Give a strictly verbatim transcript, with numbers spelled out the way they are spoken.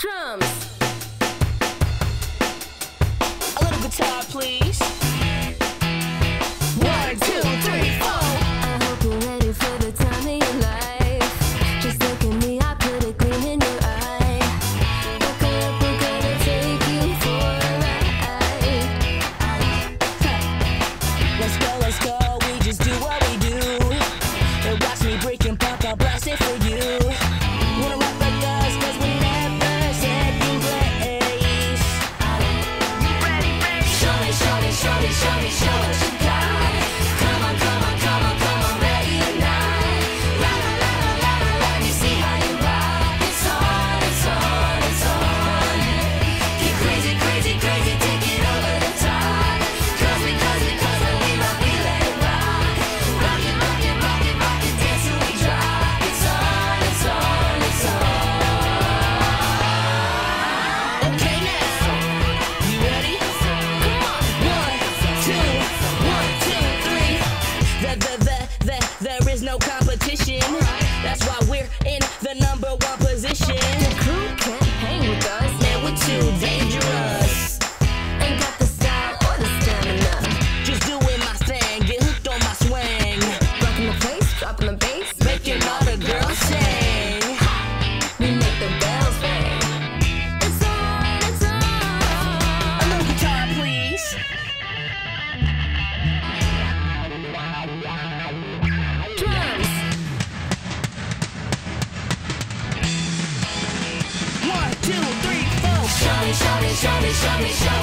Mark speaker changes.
Speaker 1: Drums. A little guitar, please. One, two, three, four.
Speaker 2: I hope you're ready for the time of your life. Just look at me, I put a gleam in your eye. Buckle up, we're gonna take you for a ride.
Speaker 1: Let's go, let's go, we just do what we do. And watch me break and pop, I'll blast it for you. Wanna rock like us, cause we never second place. You ready, baby? Show me, show me, show me, show me, show what you got. Come on, come on, come on, come on, ready or not. La la la la la la, let me see how you rock. It's on, it's on, it's on. Get crazy, crazy, crazy, take it over the top. Cause we, cause we, cause when we rock, we let it rock. Rock it, rock it, rock it, rock it, dance till we drop. It's on, it's on, it's on. Okay now, you ready? Come on. One, two, one, two, three. The, the, the, the, there is no competition. That's why we're in the number one position.
Speaker 2: The crew can't hang with us.
Speaker 1: Man, we're too dangerous.
Speaker 2: Ain't got the style or the stamina.
Speaker 1: Just doing my thing, get hooked on my swing.
Speaker 2: Rocking the place, dropping the bass.
Speaker 1: Making all the girls sing.
Speaker 2: We make the bells ring. It's on, it's on.
Speaker 1: A little guitar, please.
Speaker 2: Drums.
Speaker 1: One, two, three, four. Show me, show me, show me, show me, show